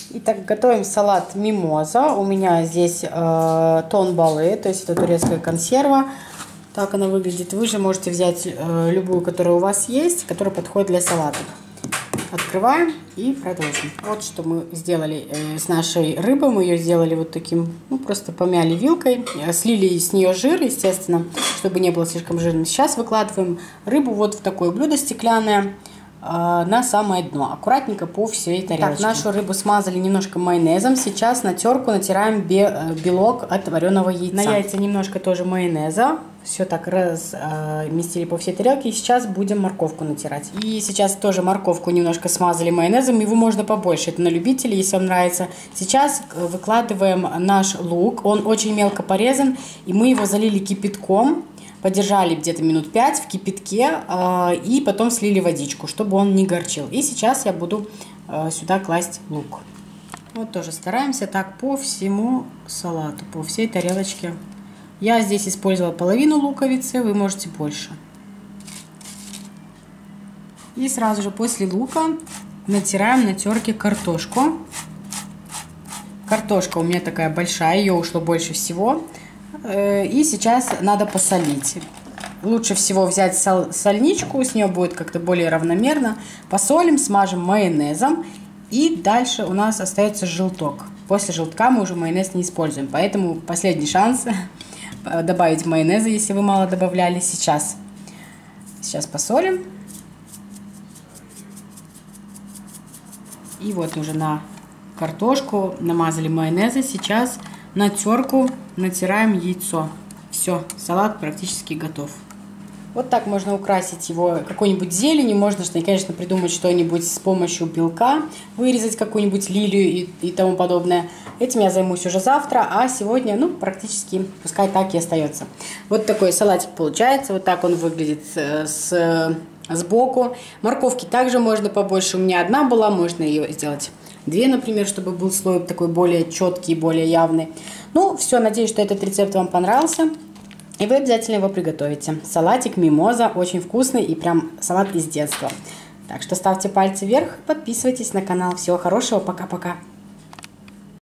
Итак, готовим салат мимоза. У меня здесь тон бале, то есть это турецкая консерва. Так она выглядит. Вы же можете взять любую, которая у вас есть, которая подходит для салата. Открываем и продолжим. Вот что мы сделали с нашей рыбой. Мы ее сделали вот таким, ну просто помяли вилкой, слили с нее жир, естественно, чтобы не было слишком жирным. Сейчас выкладываем рыбу вот в такое блюдо стеклянное на самое дно, аккуратненько по всей тарелочке. Так, нашу рыбу смазали немножко майонезом. Сейчас на терку натираем белок от вареного яйца. На яйца немножко тоже майонеза. Все так разместили по всей тарелке. И сейчас будем морковку натирать. И сейчас тоже морковку немножко смазали майонезом. Его можно побольше, это на любителей, если вам нравится. Сейчас выкладываем наш лук. Он очень мелко порезан. И мы его залили кипятком. Подержали где-то минут 5 в кипятке и потом слили водичку, чтобы он не горчил. И сейчас я буду сюда класть лук. Вот тоже стараемся так по всему салату, по всей тарелочке. Я здесь использовала половину луковицы, вы можете больше. И сразу же после лука натираем на терке картошку. Картошка у меня такая большая, ее ушло больше всего. И сейчас надо посолить. Лучше всего взять сольничку, с нее будет как-то более равномерно. Посолим, смажем майонезом. И дальше у нас остается желток. После желтка мы уже майонез не используем. Поэтому последний шанс добавить майонеза, если вы мало добавляли. Сейчас посолим. И вот уже на картошку намазали майонеза. Сейчас на терку натираем яйцо. Все, салат практически готов. Вот так можно украсить его какой-нибудь зеленью. Можно, конечно, придумать что-нибудь с помощью белка. Вырезать какую-нибудь лилию и тому подобное. Этим я займусь уже завтра. А сегодня, ну, практически пускай так и остается. Вот такой салатик получается. Вот так он выглядит сбоку. Морковки также можно побольше. У меня одна была, можно ее сделать 2, например, чтобы был слой такой более четкий, более явный. Ну, все, надеюсь, что этот рецепт вам понравился. И вы обязательно его приготовите. Салатик мимоза очень вкусный и прям салат из детства. Так что ставьте пальцы вверх, подписывайтесь на канал. Всего хорошего, пока-пока.